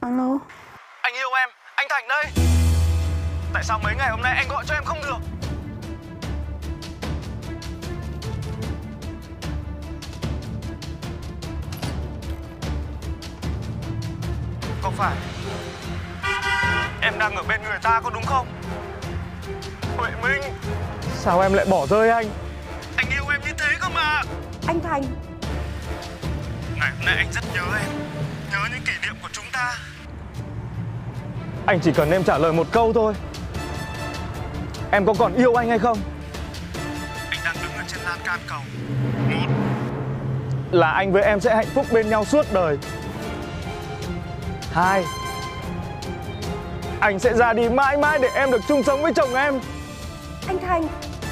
Alo. Anh yêu em, anh Thành đây. Tại sao mấy ngày hôm nay anh gọi cho em không được? Có phải em đang ở bên người ta có đúng không? Huệ Minh, sao em lại bỏ rơi anh? Anh yêu em như thế cơ mà. Anh Thành. Ngày hôm nay anh rất nhớ em, nhớ những kỷ niệm của chúng ta. Anh chỉ cần em trả lời một câu thôi. Em có còn yêu anh hay không? Anh đang đứng ở trên lan can cầu. Một là anh với em sẽ hạnh phúc bên nhau suốt đời. Hai, anh sẽ ra đi mãi mãi để em được chung sống với chồng em. Anh Thành.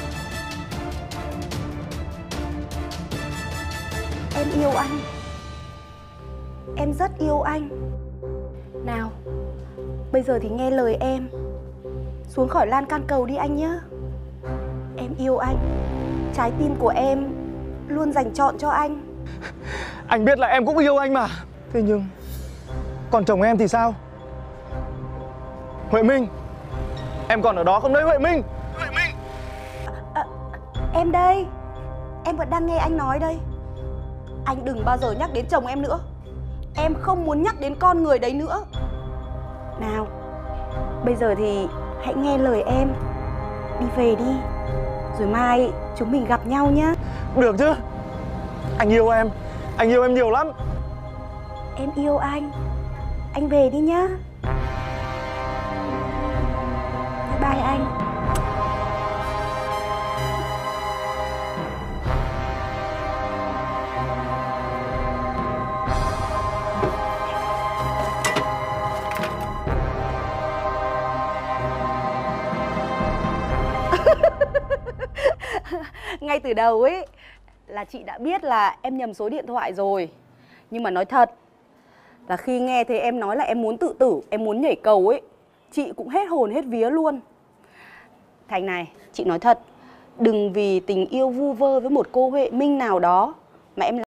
Em yêu anh. Em rất yêu anh. Nào, bây giờ thì nghe lời em, xuống khỏi lan can cầu đi anh nhé. Em yêu anh. Trái tim của em luôn dành trọn cho anh. Anh biết là em cũng yêu anh mà. Thế nhưng còn chồng em thì sao? Huệ Minh, em còn ở đó không đấy Huệ Minh? Huệ Minh. Em đây. Em vẫn đang nghe anh nói đây. Anh đừng bao giờ nhắc đến chồng em nữa. Em không muốn nhắc đến con người đấy nữa. Nào, bây giờ thì hãy nghe lời em, đi về đi, rồi mai chúng mình gặp nhau nhé. Được chứ. Anh yêu em. Anh yêu em nhiều lắm. Em yêu anh. Anh về đi nhá. Bye bye anh. Ngay từ đầu ấy là chị đã biết là em nhầm số điện thoại rồi. Nhưng mà nói thật là khi nghe thấy em nói là em muốn tự tử, em muốn nhảy cầu ấy, chị cũng hết hồn hết vía luôn. Thành này, chị nói thật, đừng vì tình yêu vu vơ với một cô Huệ Minh nào đó mà em